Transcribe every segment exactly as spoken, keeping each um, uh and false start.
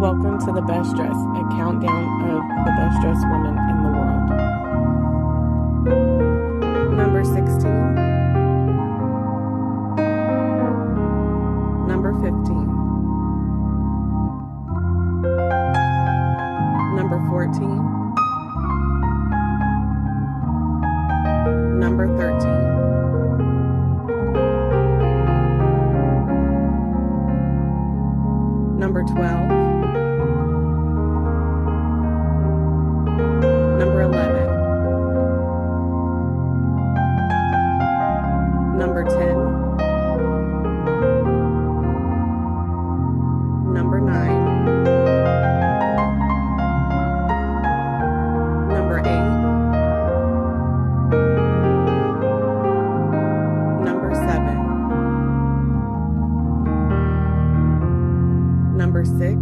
Welcome to The Best Dress, a countdown of the best dressed women in the world. Number sixteen. Number fifteen. Number fourteen. Number thirteen. Number twelve. Number eleven. Number ten. Number nine. Number eight. Number seven. Number six.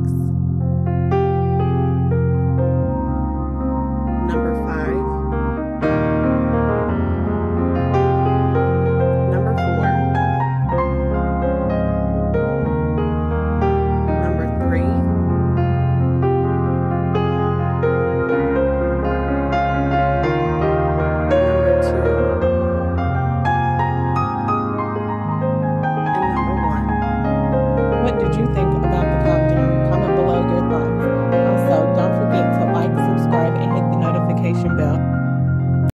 Number five. Number four. Number three. Number two. And number one. What did you think about the